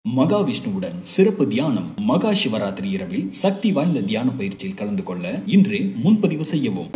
மகாவிஷ்ணுவுடன் சிறப்பு தியானம். மகா சிவராத்திரி இரவில் சக்தி வாய்ந்த தியான பயிற்சியில் கலந்து கொள்ள இன்றே முன்பதிவு செய்யவும்.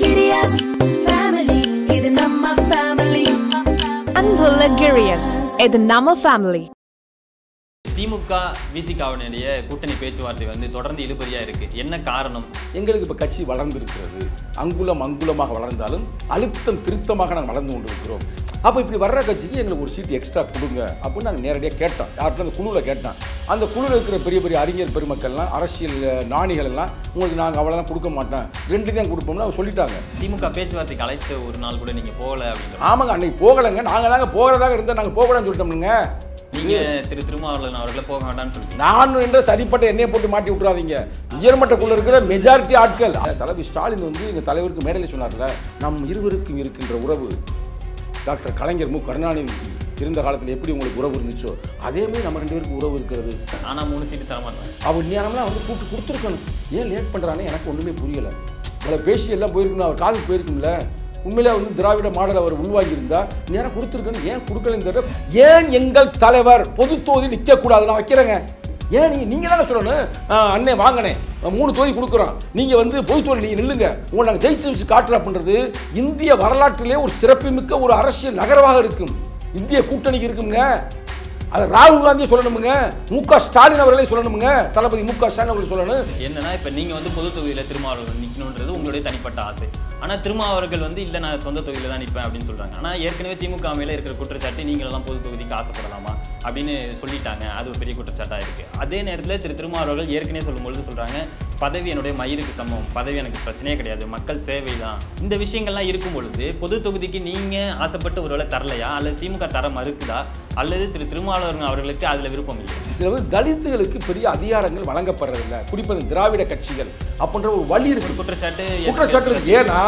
திமுக விசிகாவினுடைய கூட்டணி பேச்சுவார்த்தை தொடர்ந்து இழுபறியா இருக்கு. என்ன காரணம்? எங்களுக்கு இப்ப கட்சி வளர்ந்திருக்கிறது. அங்குலம் அங்குலமாக வளர்ந்தாலும் அழுத்தம் திருத்தமாக நாங்கள் வளர்ந்து கொண்டிருக்கிறோம். அப்போ இப்படி வர்ற கட்சிக்கு எங்களுக்கு ஒரு சீட் எக்ஸ்ட்ரா கொடுங்க அப்படின்னு நாங்கள் நேரடியாக கேட்டோம். யார்கிட்ட அந்த குழுவில் கேட்டோம். அந்த குழுவில் இருக்கிற பெரிய பெரிய அறிஞர் பெருமக்கள்லாம், அரசியல் நாணிகள் எல்லாம் உங்களுக்கு நாங்கள் அவ்வளோதான் கொடுக்க மாட்டோம், 2 தான் கொடுப்போம்னு அவங்க சொல்லிட்டாங்க. திமுக பேச்சுவார்த்தைக்கு அழைத்த ஒரு நாள் கூட நீங்கள் போகல அப்படின்னு. ஆமாங்க, அன்னைக்கு போகலைங்க. நாங்கள் தாங்க போகிறதாக இருந்தால் நாங்கள் போகக்கூடாதுன்னு சொல்லிட்டோம்னுங்க. நீங்கள் திருமாவளவன் அவர்களை போக வேண்டாம்னு சொல்லிட்டு நான் என்ற சரிப்பட்ட எண்ணெயை போட்டு மாட்டி விட்டுறாதீங்க. உயர்மட்டக்குள்ள இருக்கிற மெஜாரிட்டி ஆட்கள், தலைவர் ஸ்டாலின் எங்கள் தலைவருக்கு மேடையில் சொன்னார்ல, நம் இருவருக்கும் இருக்கின்ற உறவு டாக்டர் கலைஞர் மு கருணாநிதி இருந்த காலத்தில் எப்படி உங்களுக்கு உறவு இருந்துச்சோ அதேமாதிரி நம்ம 2 பேருக்கு உறவு இருக்கிறது. ஆனால் 3 சீட்டு தரமாட்டேன். அவர் நேரம்லாம் கூப்பிட்டு கொடுத்துருக்கணும். ஏன் லேட் பண்ணுறானே எனக்கு ஒன்றுமே புரியலை. இவ்வளோ பேசி எல்லாம் போயிருக்கணும், அவர் காதுக்கு போயிருக்கும்ல. உண்மையிலே திராவிட மாடல் அவர் உள்வாங்கியிருந்தா நேரம் கொடுத்துருக்கணும். ஏன் கொடுக்கலன்னு தெரியல. ஏன் எங்கள் தலைவர் பொது தொகுதி நிற்கக்கூடாது? நான் வைக்கிறேங்க. ஏன் நீங்கள் தானே சொல்லணும், அண்ணே வாங்கினே 3 தொகுதி கொடுக்குறோம், நீங்கள் பொது தொகுதி நீங்கள் நில்லுங்க, உங்களை நாங்கள் ஜெயிச்சு வச்சு காட்டுறோம் அப்படின்றது இந்திய வரலாற்றிலே ஒரு சிறப்புமிக்க ஒரு அரசியல் நகரமாக இருக்கும். இந்திய கூட்டணிக்கு இருக்குங்க. அது ராகுல் காந்தியை சொல்லணுமுங்க, மு.க. ஸ்டாலின் அவர்களே சொல்லணுமுங்க, தளபதி மு.க. ஸ்டாலின் அவர்கள் சொல்லணும். என்னன்னா இப்போ நீங்கள் பொது தொகுதியில் திருமாவளவன் நிற்கணுன்றது உங்களுடைய தனிப்பட்ட ஆசை. ஆனால் திருமாவர்கள் இல்லை நான் சொந்த தொகுதியில் தான் நிற்பேன் அப்படின்னு சொல்கிறாங்க. ஆனால் ஏற்கனவே திமுக மேலே இருக்கிற குற்றச்சாட்டு நீங்களெல்லாம் பொது தொகுதிக்கு ஆசைப்படலாமா அப்படின்னு சொல்லிட்டாங்க. அது ஒரு பெரிய குற்றச்சாட்டாக இருக்குது. அதே நேரத்தில் திருமாவர்கள் ஏற்கனவே சொல்லும்பொழுது சொல்கிறாங்க, பதவி என்னுடைய மயிருக்கு சமம், பதவி எனக்கு பிரச்சனையே கிடையாது, மக்கள் சேவை தான். இந்த விஷயங்கள்லாம் இருக்கும் பொழுது பொது தொகுதிக்கு நீங்கள் ஆசைப்பட்டு ஒருவேளை தரலையா, அல்லது திமுக தர மறுக்குதா, அல்லது திருமாவளவன் அவர்களுக்கு அதில் விருப்பம் இல்லை? இதில் தலித்துகளுக்கு பெரிய அதிகாரங்கள் வழங்கப்படுறதில்லை, குறிப்பாக திராவிட கட்சிகள் அப்படின்ற ஒரு வழி இருக்கு. குற்றச்சாட்டு இருக்கு. ஏன்னா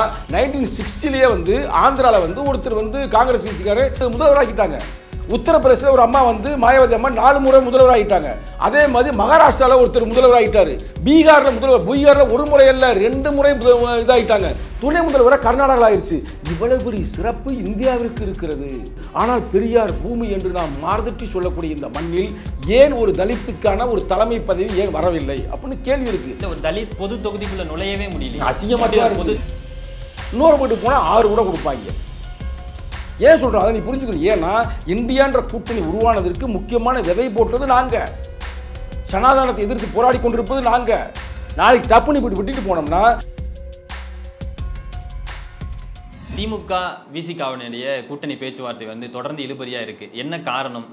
1960 ஆந்திராவில் ஒருத்தர் காங்கிரஸ் கட்சிக்காரர் முதல்வராகிட்டாங்க. உத்தரப்பிரதேசத்தில் ஒரு அம்மா மாயாவதி அம்மா 4 முறை முதல்வர் ஆகிட்டாங்க. அதே மாதிரி மகாராஷ்டிராவில் ஒருத்தர் முதல்வர் ஆகிட்டாரு. பீகாரில் 1 முறை அல்ல 2 முறை இதாகிட்டாங்க. துணை முதல்வராக கர்நாடகா ஆயிடுச்சு. இவ்வளவு பெரிய சிறப்பு இந்தியாவிற்கு இருக்கிறது. ஆனால் பெரியார் பூமி என்று நாம் மார்தட்டி சொல்லக்கூடிய இந்த மண்ணில் ஏன் ஒரு தலித்துக்கான ஒரு தலைமை பதவி ஏன் வரவில்லை அப்படின்னு கேள்வி இருக்கு. ஒரு தலித் பொது தொகுதிக்குள்ள நுழையவே முடியல. அசிங்கமாக இருக்குது. இன்னொரு வீட்டுக்கு போனால் 6 கூட கொடுப்பாங்க. ஏன் சொல்கிறோம் அதை நீ புரிஞ்சுக்கணும். ஏன்னா இந்தியான்ற கூட்டணி உருவானதற்கு முக்கியமான விதை போட்டது நாங்கள். சனாதனத்தை எதிர்த்து போராடி கொண்டிருப்பது நாங்கள். நாளைக்கு டப்புன்னு இப்படி விட்டுட்டு போனோம்னா திமுக விசிகாவினுடைய கூட்டணி பேச்சுவார்த்தை தொடர்ந்து இழுபறியா இருக்கு. என்ன காரணம்?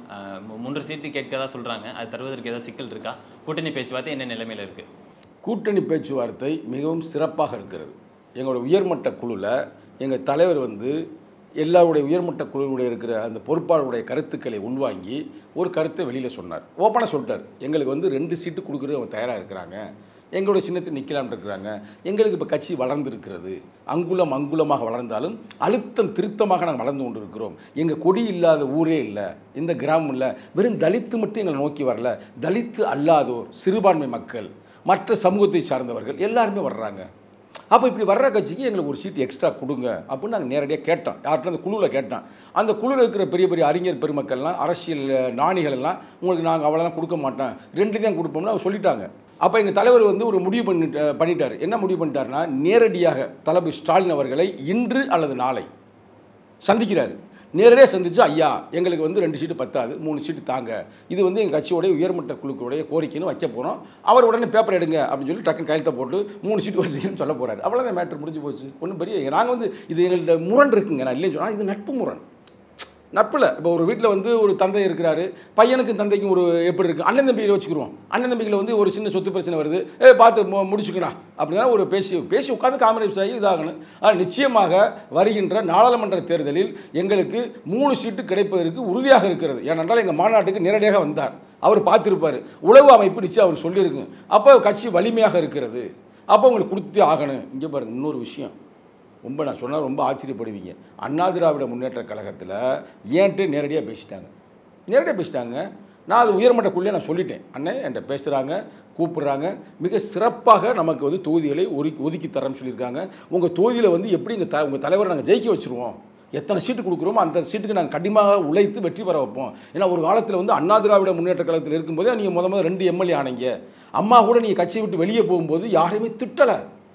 3 சீட்டு கேட்கதா சொல்றாங்க. அது தருவதற்கு ஏதாவது சிக்கல் இருக்கா? கூட்டணி பேச்சுவார்த்தை என்ன நிலைமையில் இருக்கு? கூட்டணி பேச்சுவார்த்தை மிகவும் சிறப்பாக இருக்கிறது. எங்களோட உயர்மட்ட குழுவில் எங்கள் தலைவர் எல்லாருடைய உயர்மட்ட குழுவுடைய இருக்கிற அந்த பொறுப்பாளருடைய கருத்துக்களை உள்வாங்கி ஒரு கருத்தை வெளியில் சொன்னார். ஓப்பனாக சொல்லிட்டார், எங்களுக்கு 2 சீட்டு கொடுக்குறது அவங்க தயாராக இருக்கிறாங்க, எங்களுடைய சின்னத்தை நிற்கலாம்னு இருக்கிறாங்க. எங்களுக்கு இப்போ கட்சி வளர்ந்துருக்கிறது. அங்குலம் அங்குலமாக வளர்ந்தாலும் அழுத்தம் திருத்தமாக நாங்கள் வளர்ந்து கொண்டு இருக்கிறோம். எங்கள் கொடி இல்லாத ஊரே இல்லை, இந்த கிராமம் இல்லை. வெறும் தலித்து மட்டும் எங்களை நோக்கி வரல, தலித்து அல்லாதோர், சிறுபான்மை மக்கள், மற்ற சமூகத்தை சார்ந்தவர்கள் எல்லாருமே வர்றாங்க. அப்போ இப்படி வர்ற கட்சிக்கு எங்களுக்கு ஒரு சீட் எக்ஸ்ட்ரா கொடுங்க அப்படின்னு நாங்கள் நேரடியாக கேட்டோம். யார்கிட்ட அந்த குழுவில் கேட்டோம். அந்த குழுவில் இருக்கிற பெரிய பெரிய அறிஞர் பெருமக்கள்லாம், அரசியல் நாணிகள் எல்லாம் உங்களுக்கு நாங்கள் அவ்வளோதான் கொடுக்க மாட்டோம், 2 தான் கொடுப்போம்னு அவங்க சொல்லிட்டாங்க. அப்போ எங்கள் தலைவர் ஒரு முடிவு பண்ணிட்டார். என்ன முடிவு பண்ணிட்டாருன்னா, நேரடியாக தளபதி ஸ்டாலின் அவர்களை இன்று அல்லது நாளை சந்திக்கிறார். நேரடியாக சந்திச்சு, ஐயா எங்களுக்கு 2 சீட்டு பத்தாது, 3 சீட்டு தாங்க, இது எங்கள் கட்சியோடைய உயர்மட்ட குழுக்களுடைய கோரிக்கைன்னு வைக்க போகிறோம். அவர் உடனே பேப்பர் எடுங்க அப்படின்னு சொல்லி டக்குன்னு கையெழுத்த போட்டு 3 சீட்டு வச்சுக்கன்னு சொல்ல போகிறாரு. அவ்வளோதான் மேட்ரு முடிஞ்சு போச்சு. ஒன்றும் பெரிய நாங்கள் இது எங்கள்கிட்ட முரண் இருக்குங்க. நான் இல்லைன்னு சொன்னால் இது நட்பு முரண். நட்பில் இப்போ ஒரு வீட்டில் ஒரு தந்தை இருக்கிறாரு, பையனுக்கும் தந்தைக்கும் ஒரு எப்படி இருக்குது, அண்ணன் தம்பிகளை வச்சுக்கிறோம். அண்ணன் தம்பிகளை ஒரு சின்ன சொத்து பிரச்சனை வருது, பார்த்து முடிச்சுக்கணும் அப்படின்னா ஒரு பேசி உட்காந்து காம்ப்ரமைஸ் ஆகி இதாகணும். ஆனால் நிச்சயமாக வருகின்ற நாடாளுமன்ற தேர்தலில் எங்களுக்கு 3 சீட்டு கிடைப்பதற்கு உறுதியாக இருக்கிறது. ஏனென்றால் எங்கள் மாநாட்டுக்கு நேரடியாக வந்தார், அவர் பார்த்துருப்பார். உளவு அமைப்பு நிச்சயம் அவர் சொல்லியிருக்கு. அப்போ கட்சி வலிமையாக இருக்கிறது. அப்போ உங்களுக்கு கொடுத்தே ஆகணும். இங்கே பாருங்கள், இன்னொரு விஷயம் நான் சொன்னால் ரொம்ப ஆச்சரியப்படுவீங்க. அண்ணா திராவிட முன்னேற்ற கழகத்தில் ஏன்ட்டு நேரடியாக பேசிட்டாங்க. நான் அது உயர்மட்டக்குள்ளே நான் சொல்லிட்டேன். அண்ணே என்கிட்ட பேசுகிறாங்க, கூப்பிட்றாங்க, மிக சிறப்பாக நமக்கு தொகுதிகளை ஒதுக்கி தரேன்னு சொல்லியிருக்காங்க. உங்கள் தொகுதியில் எப்படி உங்கள் தலைவரை நாங்கள் ஜெயிக்க வச்சுருவோம், எத்தனை சீட்டு கொடுக்குறோமோ அந்த சீட்டுக்கு நாங்கள் கண்டிப்பாக உழைத்து வெற்றி பெற வைப்போம். ஏன்னா ஒரு காலத்தில் வந்து அண்ணா திராவிட முன்னேற்ற கழகத்தில் இருக்கும்போதே நீங்கள் முதல்ல 2 எம்எல்ஏ ஆனீங்க. அம்மா கூட நீங்கள் கட்சியை விட்டு வெளியே போகும்போது யாரையுமே திட்டலை.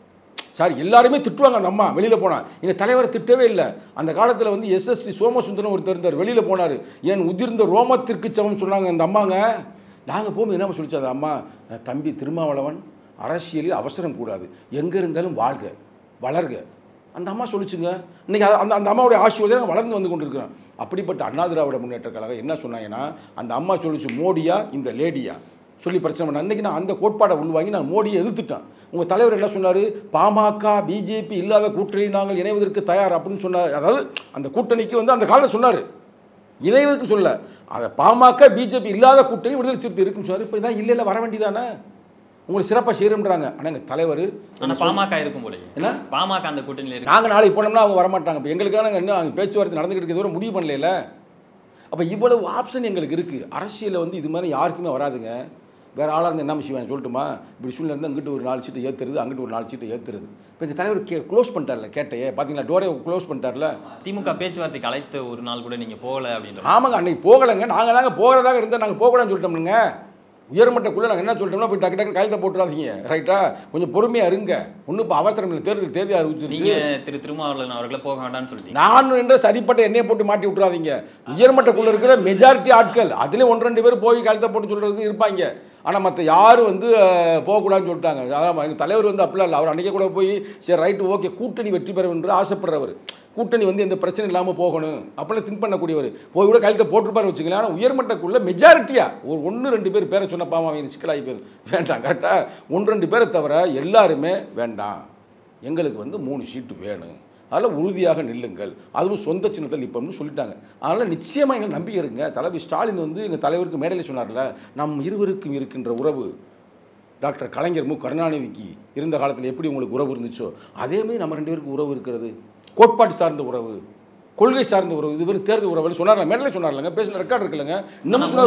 சார் எல்லாருமே திட்டுவாங்க அந்த அம்மா வெளியில் போனால். எங்கள் தலைவரை திட்டவே இல்லை. அந்த காலத்தில் வந்து எஸ்எஸ்டி சோமசுந்தரம் ஒருத்தர் இருந்தார், வெளியில் போனார். என் உதிர்ந்த ரோமத்திற்கு சமம் சொன்னாங்க அந்த அம்மாங்க. நாங்கள் போகும்போது என்ன சொல்லிச்சு அந்த அம்மா, தம்பி திருமாவளவன் அரசியலில் அவசரம் கூடாது, எங்கே இருந்தாலும் வாழ்க வளர்க, அந்த அம்மா சொல்லிச்சுங்க. இன்றைக்கி அந்த அம்மாவுடைய ஆசீர்வாதம் வளர்ந்து வந்து கொண்டு இருக்கிறோம். அப்படிப்பட்ட அண்ணா திராவிட முன்னேற்ற கழகம் என்ன சொன்னாங்கன்னா, அந்த அம்மா சொல்லிச்சு மோடியா இந்த லேடியா சொல்லி பிரச்சனை பண்ண. அன்றைக்கி நான் அந்த கோட்பாடை உள்வாங்கி நான் மோடியை எதிர்த்துட்டேன். உங்கள் தலைவர் என்ன சொன்னார், பாமக பிஜேபி இல்லாத கூட்டணி நாங்கள் இணைவதற்கு தயார் அப்படின்னு சொன்னார். அதாவது அந்த கூட்டணிக்கு வந்து அந்த காலத்தில் சொன்னார், இணைவதற்கு சொல்ல, அதை பாமக பிஜேபி இல்லாத கூட்டணி விடுதலை சிறுத்தை இருக்குன்னு சொன்னார். இப்போ இதான் இல்லை வர வேண்டியதானே, உங்களுக்கு சிறப்பாக செய்யணுன்றாங்க. ஆனால் எங்கள் தலைவர் பாமக இருக்கும் போல என்ன பாமக அந்த கூட்டணியில் இருக்கு. நாங்கள் நாளைக்கு போனோம்னா அவங்க வரமாட்டாங்க. இப்போ எங்களுக்கான இன்னும் அங்கே பேச்சுவார்த்தை நடந்துக்கிட்டு இருக்கிறத முடிவு பண்ணல. அப்போ இவ்வளவு ஆப்ஷன் எங்களுக்கு இருக்குது. அரசியலில் வந்து இது மாதிரி யாருக்குமே வராதுங்க. வேறு ஆளாக இருந்து என்ன விஷயம் சொல்லட்டுமா, இப்படி சூழ்நிலை இருந்து அங்கிட்டு ஒரு 4 சீட்டை ஏற்றுறது, அங்கிட்டு ஒரு 4 சீட்டை ஏற்றுறது. இப்போ எங்கள் தலைவர் க்ளோஸ் பண்ணிட்டார்ல, கேட்டையே பார்த்தீங்களா, டோரே க்ளோஸ் பண்ணிட்டார்ல. திமுக பேச்சுவார்த்தைக்கு அழைத்த ஒரு நாள் கூட நீங்கள் போகலை அப்படின்னு. ஆமாங்க, அன்னைக்கு போகலைங்க. நாங்கள் தாங்க போகிறதாக இருந்தால் நாங்கள் போகக்கூடாதுன்னு சொல்லிட்டோம்னுங்க. உயர்மட்டக்குள்ளே நாங்கள் என்ன சொல்லிட்டோம்னா, போய் டக்கு டக்கு கையெழுத்த போட்டுறாதீங்க, ரைட்டா, கொஞ்சம் பொறுமையாக இருங்க, ஒன்றும் இப்போ அவசரம் இல்லை, தேதி அறிவிச்சிருச்சு. திருமாவளவன் அவர்களை போக வேண்டாம்னு சொல்லிட்டு நான் என்ற சரிப்பட்ட எண்ணெயை போட்டு மாட்டி விட்டுறாதீங்க. உயர்மட்டக்குள்ளே இருக்கிற மெஜாரிட்டி ஆட்கள் அதுலேயும் 1-2 பேர் போய் கையெழுத்த போட்டு சொல்கிறதுக்கு இருப்பாங்க. ஆனால் மற்ற யாரும் வந்து போகக்கூடாதுன்னு சொல்லிட்டாங்க. அதான் எங்கள் தலைவர் வந்து அப்படிலாம் இல்லை. அவர் அன்றைக்கே கூட போய் சரி ரைட்டு ஓகே கூட்டணி வெற்றி பெறும் என்று ஆசைப்படுறவர், கூட்டணி வந்து எந்த பிரச்சனை இல்லாமல் போகணும் அப்படின்னு திங்க் பண்ணக்கூடியவர், போய் கூட கையெழுத்த போட்டுருப்பாரு வச்சுக்கலாம். ஆனால் உயர்மட்டக்குள்ளே மெஜாரிட்டியாக ஒரு 1-2 பேர் பேரை சொன்ன பாவம் அவங்க சிக்கலாகி பேர் வேண்டாம், கரெக்டாக 1-2 பேரை தவிர எல்லாருமே வேண்டாம், எங்களுக்கு வந்து 3 சீட்டு வேணும், அதில் உறுதியாக நில்லுங்கள், அதுவும் சொந்த சின்னத்தில் நிற்போம்னு சொல்லிட்டாங்க. அதனால் நிச்சயமாக எங்கள் நம்பிக்கை இருக்குங்க. தலைவர் ஸ்டாலின் வந்து எங்கள் தலைவருக்கு மேடையில் சொன்னார்ல, நம் இருவருக்கும் இருக்கின்ற உறவு டாக்டர் கலைஞர் மு கருணாநிதிக்கு இருந்த காலத்தில் எப்படி உங்களுக்கு உறவு இருந்துச்சோ அதேமாதிரி நம்ம 2 பேருக்கு உறவு இருக்கிறது. கோட்பாடு சார்ந்த உறவு, கொள்கை சார்ந்த உறவு, இது வெறும் தேர்தல் உறவு சொன்னார். மேடையில் சொன்னார்லங்க, பேசின ரெக்கார்டு இருக்குல்லங்க. இன்னும் சொன்னார்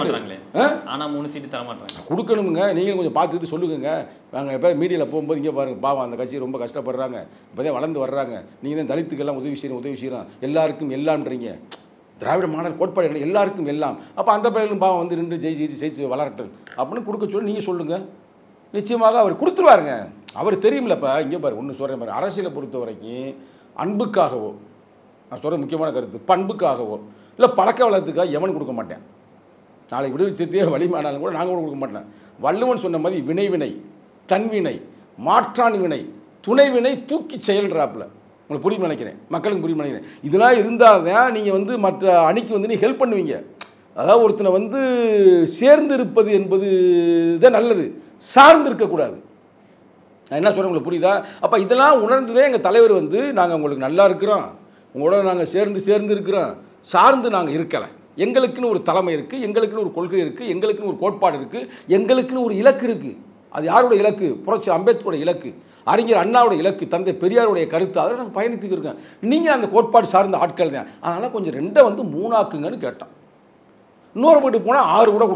ஆனால் 3 சீட்டு தர மாட்டாங்க, கொடுக்கணுங்க. நீங்கள் கொஞ்சம் பார்த்துட்டு சொல்லுங்க. நாங்கள் எப்போ மீடியாவில் போகும்போது இங்கே பாருங்கள், பாவம் அந்த கட்சி ரொம்ப கஷ்டப்படுறாங்க, இப்போதான் வளர்ந்து வர்றாங்க, நீங்கள் தான் தலித்துக்கெல்லாம் உதவி செய்கிறோம், எல்லாருக்கும் எல்லாம்ன்றீங்க. திராவிட மாடல் கோட்பாடு எல்லாருக்கும் எல்லாம். அப்போ அந்த பிள்ளைகளும் பாவம் வந்து நின்று ஜெயிச்சு வளரட்டும் அப்படின்னு கொடுக்க சொல்லி நீங்கள் சொல்லுங்கள். நிச்சயமாக அவர் கொடுத்துருவாருங்க. அவர் தெரியுமில்லப்பா. இங்கே பாரு ஒன்று சொல்கிறேன் பாரு, அரசியலை பொறுத்த வரைக்கும் அன்புக்காகவோ, நான் சொல்கிற முக்கியமான கருத்து, பண்புக்காகவோ இல்லை பழக்க வளத்துக்காக எவன் கொடுக்க மாட்டேன். நாளைக்கு விடுதலை சிறுத்தையே வலிமானாலும் கூட நாங்கள் கூட கொடுக்க மாட்டேன். வள்ளுவன் சொன்ன மாதிரி வினை தன்வினை மாற்றான் வினை துணைவினை தூக்கி செயல்றாப்புல. உங்களுக்கு புரியும் நினைக்கிறேன், மக்களுக்கு புரியும் நினைக்கிறேன். இதெல்லாம் இருந்தால் தான் நீங்கள் வந்து மற்ற அணிக்கு வந்து நீங்கள் ஹெல்ப் பண்ணுவீங்க. அதாவது ஒருத்தனை வந்து சேர்ந்து இருப்பது என்பது தான் நல்லது, சார்ந்து இருக்கக்கூடாது. நான் என்ன சொல்கிறேன் உங்களுக்கு புரியுதா? அப்போ இதெல்லாம் உணர்ந்ததே எங்கள் தலைவர் வந்து, நாங்கள் உங்களுக்கு நல்லா இருக்கிறோம், உங்களோட நாங்கள் சேர்ந்து இருக்கிறோம், சார்ந்து நாங்கள் இருக்கலை. எங்களுக்குன்னு ஒரு தலைமை இருக்குது, எங்களுக்குன்னு ஒரு கொள்கை இருக்குது, எங்களுக்குன்னு ஒரு கோட்பாடு இருக்குது, எங்களுக்குன்னு ஒரு இலக்கு இருக்குது. அது யாரோட இலக்கு? புரட்சி அம்பேத்கரோட இலக்கு, அறிஞர் அண்ணாவோட இலக்கு, தந்தை பெரியாருடைய கருத்து, அதில் நாங்கள் பயணித்துக்கு இருக்கோம். நீங்கள் அந்த கோட்பாடு சார்ந்த ஆட்கள் தான். அதனால் கொஞ்சம் 2 வந்து 3 ஆக்குங்கன்னு கேட்டான். இன்னொரு வீட்டுக்கு போனால் 6 கூட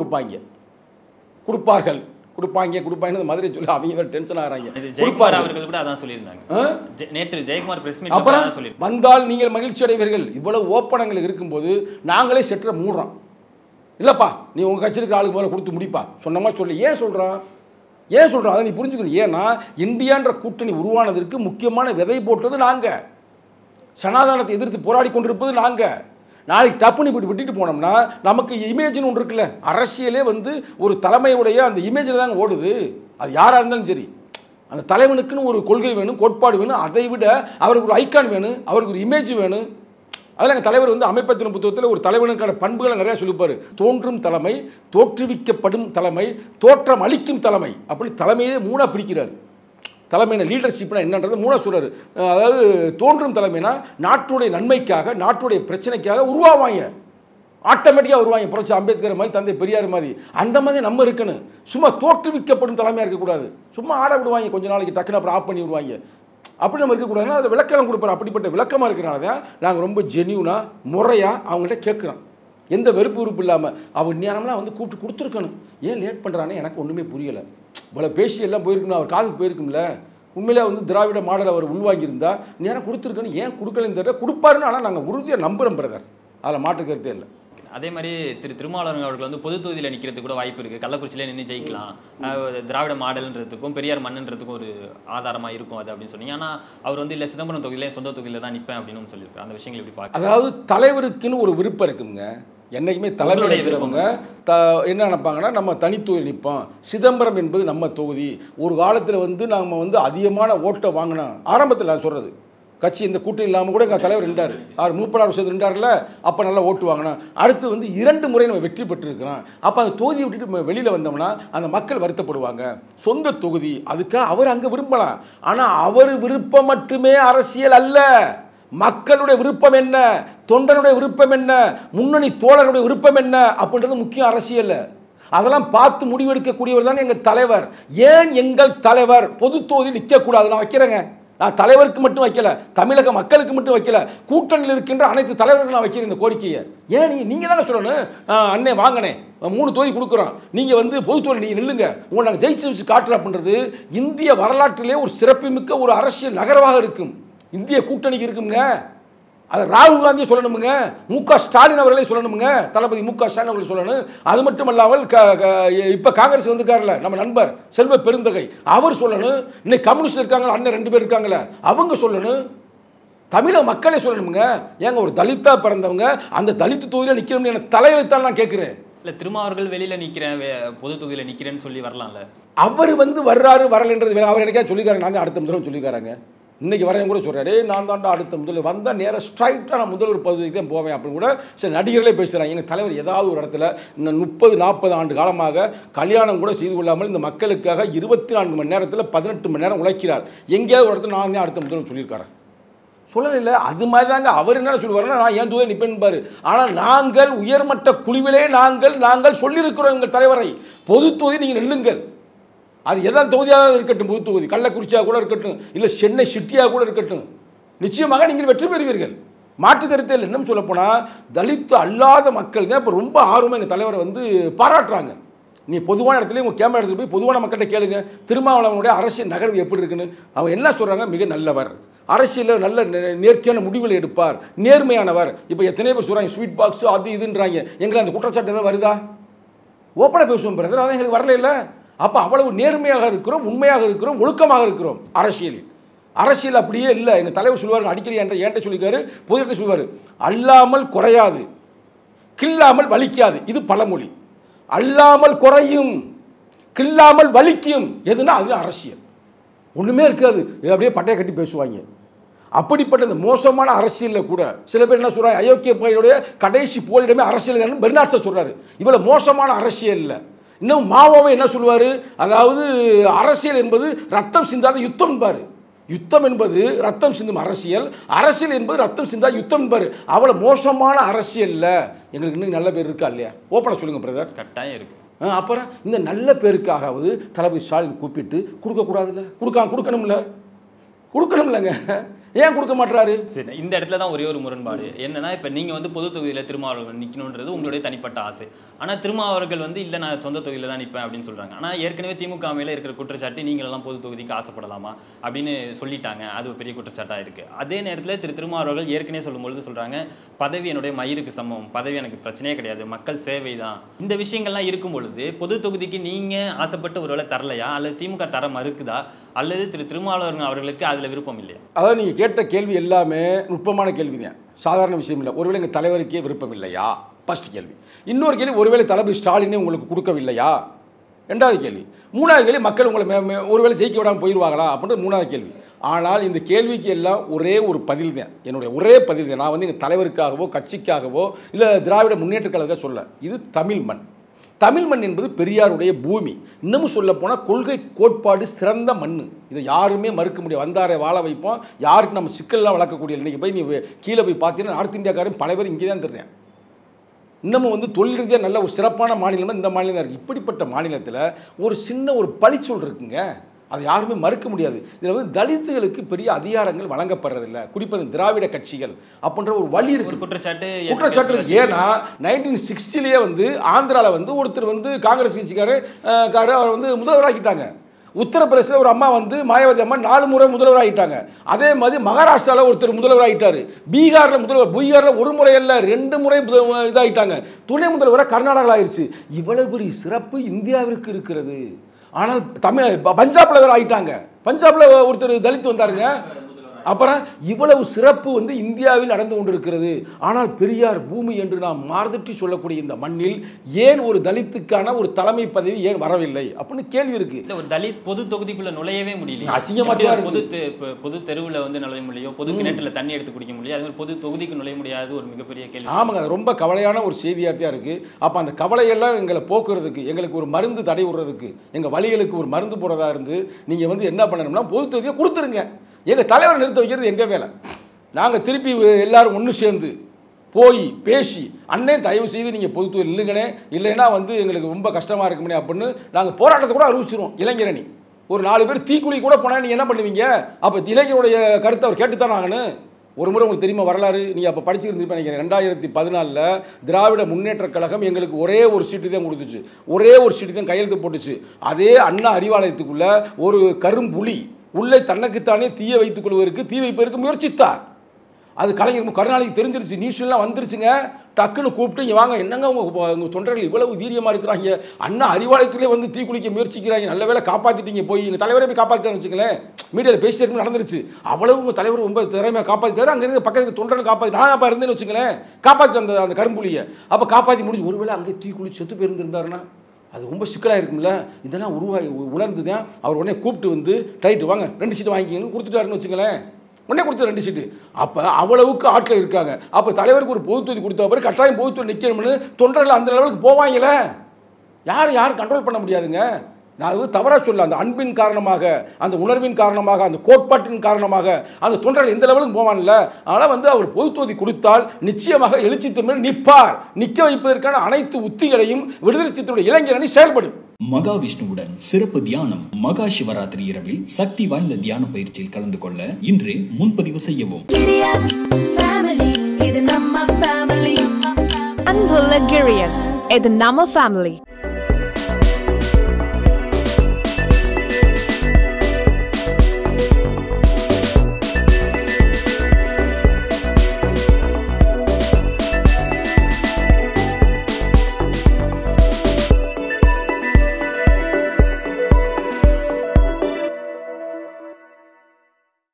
கொடுப்பாங்க மதுரை சொல்லி அவங்க டென்ஷன் ஆகிறாங்க. அவர்கள் கூட அதான் சொல்லியிருந்தாங்க நேற்று ஜெயக்குமார் பிரஸ் மீட். அப்புறம் வந்தால் நீங்கள் மகிழ்ச்சி அடைவீர்கள். இவ்வளவு ஓப்பனங்கள் இருக்கும்போது நாங்களே செட்டரை மூடுறோம். இல்லைப்பா நீ உங்கள் கட்சி இருக்கிற ஆளுக்கு மேலே கொடுத்து முடிப்பா சொன்னமா சொல்லி ஏன் சொல்கிறோம் அதை நீ புரிஞ்சுக்கணும். ஏன்னா இந்தியான்ற கூட்டணி உருவானதற்கு முக்கியமான விதை போட்டது நாங்கள், சனாதனத்தை எதிர்த்து போராடி கொண்டிருப்பது நாங்கள். நாளைக்கு டப்புன்னு இப்படி விட்டுட்டு போனோம்னா நமக்கு இமேஜ்னு ஒன்று இருக்குல்ல, அரசியலே வந்து ஒரு தலைமையுடைய அந்த இமேஜில் தாங்க ஓடுது. அது யாராக இருந்தாலும் சரி, அந்த தலைவனுக்குன்னு ஒரு கொள்கை வேணும், கோட்பாடு வேணும், அதை விட அவருக்கு ஒரு ஐக்கான் வேணும், அவருக்கு ஒரு இமேஜ் வேணும். அதில் எங்கள் தலைவர் வந்து அமைப்பத்தின் புத்தகத்தில் ஒரு தலைவனுக்கான பண்புகளை நிறையா சொல்லிப்பார். தோன்றும் தலைமை, தோற்றுவிக்கப்படும் தலைமை, தோற்றம் அளிக்கும் தலைமை, அப்படி தலைமையே 3 பிரிக்கிறார். தலைமையின லீடர்ஷிப்னா என்னன்றது 3 சொல்கிறார். அதாவது தோன்றும் தலைமைனா நாட்டுடைய நன்மைக்காக, நாட்டுடைய பிரச்சனைக்காக உருவாவாங்க, ஆட்டோமேட்டிக்காக வருவாங்க. புரட்சி அம்பேத்கர் மாதிரி, தந்தை பெரியார் மாதிரி, அந்த மாதிரி நம்ம இருக்கணும். சும்மா தோற்றுவிக்கப்படும் தலைமையாக இருக்கக்கூடாது. சும்மா ஆட விடுவாங்க கொஞ்ச நாளைக்கு, டக்குன்னு அப்புறம் ஆஃப் பண்ணி விடுவாங்க. அப்படி நம்ம இருக்கக்கூடாதுன்னா அதில் விளக்கம் கொடுப்பார். அப்படிப்பட்ட விளக்கமாக இருக்கிறனால தான் நாங்கள் ரொம்ப ஜென்யூனாக முறையாக அவங்கள்ட்ட கேட்குறோம். எந்த வெறுப்பு உறுப்பு இல்லாமல். அவர் நேரம்லாம் வந்து கூப்பிட்டு கொடுத்துருக்கணும். ஏன் லேட் பண்ணுறானே எனக்கு ஒன்றுமே புரியலை. இவ்வளோ பேசி எல்லாம் போயிருக்கணும், அவர் காதுக்கு போயிருக்கும்ல, உண்மையிலே வந்து திராவிட மாடல் அவர் உள்வாங்கியிருந்தா நேரம் கொடுத்துருக்கணும், ஏன் கொடுக்கலன்னு தெரியல, கொடுப்பாருன்னு. ஆனால் நாங்கள் உறுதியாக நம்புகிறோம் பிரதர், அதில் மாற்று கருத்தே இல்லை. அதே மாதிரி திருமாவளவன் அவர்கள் வந்து பொது தொகுதியில் நிற்கிறதுக்கு கூட வாய்ப்பு இருக்குது. கள்ளக்குறிச்சியிலே நின்று ஜெயிக்கலாம், திராவிட மாடல்ன்றதுக்கும் பெரியார் மண்ணுன்றதுக்கும் ஒரு ஆதாரமாக இருக்கும் அது அப்படின்னு சொன்னீங்க. ஆனால் அவர் வந்து இல்லை சிதம்பரம் தொகுதியிலே சொந்த தொகுதியில் தான் நிற்பேன் அப்படின்னு சொல்லியிருக்காரு. அந்த விஷயங்கள் எப்படி பார்க்க? அதாவது தலைவருக்குன்னு ஒரு விருப்பம் இருக்குங்க. என்றைக்குமே தலைவருடைய விருப்பங்க என்ன நினைப்பாங்கன்னா, நம்ம தனித்தொகுதி நிற்போம், சிதம்பரம் என்பது நம்ம தொகுதி. ஒரு காலத்தில் வந்து நம்ம வந்து அதிகமான ஓட்டை வாங்கினோம். ஆரம்பத்தில் நான் சொல்கிறது, கட்சி இந்த கூட்டம் இல்லாமல் கூட எங்கள் தலைவர் நின்றார், 36 வருஷத்துக்கு நின்றார்ல, அப்போ நல்லா ஓட்டு வாங்கினோம். அடுத்து வந்து 2 முறை நம்ம வெற்றி பெற்றிருக்கிறோம். அப்போ அந்த தொகுதியை விட்டுட்டு வெளியில் வந்தோம்னா அந்த மக்கள் வருத்தப்படுவாங்க. சொந்த தொகுதி, அதுக்காக அவர் அங்கே விரும்பலாம். ஆனால் அவர் விருப்பம் மட்டுமே அரசியல் அல்ல. மக்களுடைய விருப்பம் என்ன, தொண்டனுடைய விருப்பம் என்ன, முன்னணி தோழருடைய விருப்பம் என்ன அப்படின்றது முக்கியம் அரசியல். அதெல்லாம் பார்த்து முடிவெடுக்கக்கூடியவர் தான் எங்கள் தலைவர். ஏன் எங்கள் தலைவர் பொது தொகுதியில் நிற்கக்கூடாது? நான் வைக்கிறேங்க, நான் தலைவருக்கு மட்டும் வைக்கல, தமிழக மக்களுக்கு மட்டும் வைக்கல, கூட்டணியில் இருக்கின்ற அனைத்து தலைவர்கள் நான் வைக்கிறேன் இந்த கோரிக்கையை. ஏன் நீங்கள் தானே சொல்லணும், அண்ணே வாங்கனே 3 தொகுதி கொடுக்குறோம், நீங்கள் வந்து பொது தொகுதி நீங்கள் நில்லுங்க, உங்களை நாங்கள் ஜெயிச்சு வச்சு காட்டுறோம் அப்படின்றது இந்திய வரலாற்றிலே ஒரு சிறப்புமிக்க ஒரு அரசியல் நகர்வாக இருக்கும். இந்திய கூட்டணிக்கு இருக்குங்க. அதை ராகுல் காந்தியை சொல்லணுமுங்க, மு.க. ஸ்டாலின் அவர்களே சொல்லணுமுங்க, தளபதி மு.க. ஸ்டாலின் அவர்கள் சொல்லணும். அது மட்டும் இல்லாமல் இப்போ காங்கிரஸ் வந்திருக்காருல்ல நம்ம நண்பர் செல்வ பெருந்தகை, அவர் சொல்லணும். இன்னைக்கு கம்யூனிஸ்ட் இருக்காங்க, அண்ணன் 2 பேர் இருக்காங்களே, அவங்க சொல்லணும். தமிழக மக்களே சொல்லணுமுங்க. ஏங்க ஒரு தலித்தா பிறந்தவங்க அந்த தலித்து தொகுதியில் நிற்கணும்னு எனக்கு தலையெழுத்தான் நான் கேட்குறேன். இல்லை திருமாவர்கள் வெளியில் நிற்கிறேன், பொது தொகுதியில் நிற்கிறேன்னு சொல்லி வரலாம்ல. அவர் வந்து வர்றாரு வரலன்றது அவர் எனக்கே சொல்லிக்காரு. நான் தான் அடுத்த முதல்வர் சொல்லிக்காராங்க. இன்றைக்கி வரையும் கூட சொல்கிறாரு, நான் தாண்டா அடுத்த முதல்வர் வந்தால் நேராக ஸ்ட்ரைட்டாக நான் முதல்வர் பதவிக்கு தான் போவேன் அப்படின்னு கூட சில நடிகர்களே பேசுகிறாங்க. எங்கள் தலைவர் ஏதாவது ஒரு இடத்துல இந்த 30-40 ஆண்டு காலமாக கல்யாணம் கூட செய்து கொள்ளாமல் இந்த மக்களுக்காக 24 மணி நேரத்தில் 18 மணி நேரம் உழைக்கிறார். எங்கேயாவது ஒரு இடத்துல நான் தான் அடுத்த முதல்வர் சொல்லியிருக்காரு, சொல்லலை. அது மாதிரி தாங்க அவர் என்ன சொல்லுவாருன்னா, நான் ஏன் தூய நிற்பேன்பார். ஆனால் நாங்கள் உயர்மட்ட குழுவிலே நாங்கள் சொல்லியிருக்கிறோம் எங்கள் தலைவரை, பொது தொகுதி நீங்கள் நில்லுங்கள், அது எதாவது தொகுதியாக இருக்கட்டும், பொது தொகுதி கள்ளக்குறிச்சியாக கூட இருக்கட்டும், இல்லை சென்னை சிட்டியாக கூட இருக்கட்டும், நிச்சயமாக நீங்கள் வெற்றி பெறுவீர்கள், மாற்று கருத்தே இல்லை. இன்னும் சொல்லப்போனால் தலித்து அல்லாத மக்கள் தான் இப்போ ரொம்ப ஆர்வமாக எங்கள் தலைவரை வந்து பாராட்டுறாங்க. நீ பொதுவான இடத்துல உங்கள் கேமரா எடுத்துகிட்டு போய் பொதுவான மக்கள்கிட்ட கேளுங்க, திருமாவளவனுடைய அரசியல் நகர்வு எப்படி இருக்குன்னு. அவங்க என்ன சொல்கிறாங்க, மிக நல்லவர், அரசியலில் நல்ல நேர்த்தியான முடிவுகள் எடுப்பார், நேர்மையானவர். இப்போ எத்தனை பேர் சொல்கிறாங்க ஸ்வீட் பாக்ஸ் அது இதுன்றாங்க. எங்களை அந்த குற்றச்சாட்டு எதாவது வருதா? ஓப்பனாக பேசுவோம் பிரதர், அதான் எங்களுக்கு வரல இல்லை. அப்போ அவ்வளவு நேர்மையாக இருக்கிறோம், உண்மையாக இருக்கிறோம், ஒழுக்கமாக இருக்கிறோம். அரசியல் அப்படியே இல்லை. எங்கள் தலைவர் சொல்லுவார், அடிக்கடி என்கிட்ட சொல்லிக்காரு, பொதுத்தை சொல்லுவார், அல்லாமல் குறையாது, கில்லாமல் வலிக்காது. இது பழமொழி. அல்லாமல் குறையும், கில்லாமல் வலிக்கும், எதுனா அது அரசியல். ஒன்றுமே இருக்காது, அப்படியே பட்டையை கட்டி பேசுவாங்க. அப்படிப்பட்ட இந்த மோசமான அரசியலில் கூட சில பேர் என்ன சொல்கிறாங்க, அயோக்கிய பையனுடைய கடைசி போரிடமே அரசியல் பெர்னார்ட்ஸ் சொல்கிறாரு. இவ்வளோ மோசமான அரசியல் இல்லை. இன்னும் மாவோவை என்ன சொல்லுவார், அதாவது அரசியல் என்பது ரத்தம் சிந்தாத யுத்தம் என்பார். யுத்தம் என்பது ரத்தம் சிந்தும் அரசியல், அரசியல் என்பது ரத்தம் சிந்தாத யுத்தம் என்பார். அவ்வளோ மோசமான அரசியலில் எங்களுக்கு இன்னும் நல்ல பேர் இருக்கா இல்லையா? ஓப்பனாக சொல்லுங்கள் பிரதர். கட்டாயம் இருக்குது. அப்புறம் இந்த நல்ல பேருக்காகவது தளபதி ஸ்டாலின் கூப்பிட்டு கொடுக்கக்கூடாதுல்ல, கொடுக்கணும்லங்க, ஏன் கொடுக்க மாட்டாரு? சரி, இந்த இடத்துல தான் ஒரே ஒரு முரண்பாடு என்னன்னா, இப்போ நீங்கள் வந்து பொது தொகுதியில் திருமாவளவன் நிற்கணுன்றது உங்களுடைய தனிப்பட்ட ஆசை. ஆனால் திருமாவர்கள் வந்து இல்லை நான் சொந்த தொகுதியில் தான் நிற்பேன் அப்படின்னு சொல்கிறாங்க. ஆனால் ஏற்கனவே திமுக மேலே இருக்கிற குற்றச்சாட்டு நீங்களெல்லாம் பொது தொகுதிக்கு ஆசைப்படலாமா அப்படின்னு சொல்லிட்டாங்க, அது ஒரு பெரிய குற்றச்சாட்டாக இருக்குது. அதே நேரத்தில் திருமாவர்கள் ஏற்கனவே சொல்லும்பொழுது சொல்கிறாங்க, பதவி என்னுடைய மயிருக்கு சமம், பதவி எனக்கு பிரச்சனையே கிடையாது, மக்கள் சேவை தான். இந்த விஷயங்கள்லாம் இருக்கும் பொழுது பொது தொகுதிக்கு நீங்கள் ஆசைப்பட்டு ஒருவேளை தரலையா, அல்லது திமுக தர மறுக்குதா, அல்லது திருமாவளவன் அவர்களுக்கு அதில் விருப்பம் இல்லையா? அதாவது நீங்கள் கேட்ட கேள்வி எல்லாமே நுட்பமான கேள்வி தான், சாதாரண விஷயம் இல்லை. ஒருவேளை எங்கள் தலைவருக்கே விருப்பம் இல்லையா, ஃபர்ஸ்ட் கேள்வி. இன்னொரு கேள்வி, ஒருவேளை தளபதி ஸ்டாலினே உங்களுக்கு கொடுக்கவில்லையா, ரெண்டாவது கேள்வி. மூணாவது கேள்வி, மக்கள் உங்களை ஒருவேளை ஜெயிக்க விடாமல் போயிடுவாங்களா அப்படின்றது மூணாவது கேள்வி. ஆனால் இந்த கேள்விக்கு எல்லாம் ஒரே ஒரு பதில் தான், என்னுடைய ஒரே பதில் தான். நான் வந்து எங்கள் தலைவருக்காகவோ கட்சிக்காகவோ இல்லை திராவிட முன்னேற்ற கழகத்துக்காக சொல்ல, இது தமிழ் மண். தமிழ் மண் என்பது பெரியாருடைய பூமி. இன்னமும் சொல்ல போனால் கொள்கை கோட்பாடு சிறந்த மண், இதை யாருமே மறுக்க முடியாது. வந்தாரை வாழ வைப்போம், யாருக்கு நம்ம சிக்கல்லாம் வளர்க்கக்கூடிய. இன்றைக்கி போய் நீ கீழே போய் பார்த்தீங்கன்னா நார்த் இந்தியாக்காரன் பல பேர் இங்கே தான் தெரியும். இன்னமும் வந்து தொழில் ரீதியாக நல்ல ஒரு சிறப்பான மாநிலம் இந்த மாநிலம் தான் இருக்குது. இப்படிப்பட்ட மாநிலத்தில் ஒரு சின்ன ஒரு பழிச்சொல் இருக்குங்க, அதை யாருமே மறுக்க முடியாது. இதில் வந்து தலித்துகளுக்கு பெரிய அதிகாரங்கள் வழங்கப்படுறதில்லை, குறிப்பாக திராவிட கட்சிகள் அப்படின்ற ஒரு வழி இருக்குது, குற்றச்சாட்டு இருக்குது. ஏன்னா 1960 வந்து ஆந்திராவில் வந்து ஒருத்தர் வந்து காங்கிரஸ் கட்சிக்காரர் அவர் வந்து முதல்வராக்கிட்டாங்க. உத்தரப்பிரதேசத்தில் ஒரு அம்மா வந்து மாயாவதி அம்மா 4 முறை முதல்வர் ஆகிட்டாங்க. அதே மாதிரி மகாராஷ்டிராவில் ஒருத்தர் முதல்வர் ஆகிட்டார். பீகாரில் ஒரு முறை அல்ல 2 முறை இதாகிட்டாங்க. துணை முதல்வராக கர்நாடகாவில் ஆயிடுச்சு. இவ்வளவு பெரிய சிறப்பு இந்தியாவிற்கு இருக்கிறது. ஆனால் பஞ்சாப்ல வேற ஆகிட்டாங்க. பஞ்சாப்ல ஒருத்தர் தலித் வந்தாருங்க. அப்புறம் இவ்வளவு சிறப்பு வந்து இந்தியாவில் நடந்து கொண்டிருக்கிறது. ஆனால் பெரியார் பூமி என்று நாம் மார்தட்டி சொல்லக்கூடிய இந்த மண்ணில் ஏன் ஒரு தலித்துக்கான ஒரு தலைமை பதவி ஏன் வரவில்லை அப்படின்னு கேள்வி இருக்கு. ஒரு தலித் பொது தொகுதிக்குள்ள நுழையவே முடியல. அசிங்கமாக பொது தெருவில் வந்து நுழைய முடியும், பொது கிணற்றுல தண்ணி எடுத்து குடிக்க முடியும், அது பொது தொகுதிக்கு நுழைய முடியாது. ஒரு மிகப்பெரிய கேள்வி. ஆமாங்க, அது ரொம்ப கவலையான ஒரு செய்தியாத்தான் இருக்கு. அப்ப அந்த கவலையெல்லாம் எங்களை போக்குறதுக்கு, எங்களுக்கு ஒரு மருந்து தடை விடுறதுக்கு, எங்க வழிகளுக்கு ஒரு மருந்து போறதா இருந்து நீங்க வந்து என்ன பண்ணணும்னா பொது தொகுதியை கொடுத்துருங்க. எங்கள் தலைவரை நிறுத்த வைக்கிறது எங்கள் வேலை. நாங்கள் திருப்பி எல்லாரும் ஒன்று சேர்ந்து போய் பேசி அண்ணே தயவு செய்து நீங்கள் பொதுத்துறை இல்லைங்கண்ணே, இல்லைன்னா வந்து எங்களுக்கு ரொம்ப கஷ்டமாக இருக்குமே அப்படின்னு நாங்கள் போராட்டத்தை கூட அறிவிச்சிருவோம். இளைஞரணி ஒரு 4 பேர் தீக்குழி கூட போனால் நீங்கள் என்ன பண்ணுவீங்க? அப்போ இளைஞருடைய கருத்தை அவர் கேட்டுத்தான் ஆகணும். ஒரு முறை உங்களுக்கு தெரியுமா வரலாறு? நீங்கள் அப்போ படிச்சுருந்துருப்பேன் நினைக்கிறேன். 2014 திராவிட முன்னேற்ற கழகம் எங்களுக்கு ஒரே ஒரு சீட்டு தான் கொடுத்துச்சு, ஒரே ஒரு சீட்டு தான் கையெழுத்து போட்டுச்சு. அதே அண்ணா அறிவாலயத்துக்குள்ள ஒரு கரும்புலி உள்ளே தன்னைக்குத்தானே தீய வைத்துக் கொள்வதற்கு தீ வைப்பதற்கு முயற்சித்தார். அது கலைஞர் கருணாநிதி தெரிஞ்சிருச்சு, நியூஸ்லாம் வந்துருச்சுங்க. டக்குன்னு கூப்பிட்டு இங்கே வாங்க, என்னங்க உங்கள் தொண்டர்கள் இவ்வளவு வீரியமாக இருக்கிறாங்க, அண்ணா அறிவாலயத்திலே வந்து தீ குளிக்க முயற்சிக்கிறாங்க, நல்ல வேலை காப்பாற்றிட்டீங்க, போய் எங்கள் தலைவரை போய் காப்பாற்றிட்டான்னு வச்சுங்களேன். மீடியாவில் பேசிட்டு இருக்கு நடந்துருச்சு. அவ்வளவு உங்கள் தலைவர் ரொம்ப திறமையாக காப்பாற்றிட்டாரு. அங்கேருந்து பக்கத்துக்கு தொண்டர்கள் காப்பாற்றி நான் அப்போ இருந்தேன்னு வச்சுங்களேன், காப்பாற்றி அந்த கரும்புலியை அப்போ காப்பாற்றி முடிஞ்சு. ஒருவேளை அங்கே தீ குளிச்சு செத்து போயிருந்திருந்தாருன்னா அது ரொம்ப சிக்கலாக இருக்கும்ல. இதெல்லாம் உணர்ந்து தான் அவர் உடனே கூப்பிட்டு வந்து டைட்டு வாங்க 2 சீட்டு வாங்கிக்கணும்னு கொடுத்துட்டாருன்னு வச்சுங்களேன். உடனே கொடுத்து 2 சீட்டு. அப்போ அவ்வளவுக்கு ஆட்கள் இருக்காங்க. அப்போ தலைவருக்கு ஒரு பொது தொகுதி கொடுத்த பிறகு கட்டாயம் பொது தொகுதி நிற்கணும்னு தொண்டர்கள் அந்த லெவலுக்கு போவாங்களே. யாரும் கண்ட்ரோல் பண்ண முடியாதுங்க. நான் அது தவறாக சொல்ல, அந்த அன்பின் காரணமாக, அந்த உணர்வின் காரணமாக, அந்த கோட்பாட்டின் காரணமாக அந்த தொண்டர்கள் எந்த லெவலுக்கு போவான்ல. ஆனால் வந்து அவர் பொது தொகுதி கொடுத்தால் நிச்சயமாக எழுச்சி தமிழ் நிற்பார். நிற்க வைப்பதற்கான அனைத்து உத்திகளையும் விடுதலை சிறுத்தைகளுடைய இளைஞரணி செயல்படும். மகாவிஷ்ணுவுடன் சிறப்பு தியானம். மகா சிவராத்திரி இரவில் சக்தி வாய்ந்த தியான பயிற்சியில் கலந்து கொள்ள இன்றே முன்பதிவு செய்யவும். அன்புள்ள கிரியஸ், இது நம்ம ஃபேமிலி.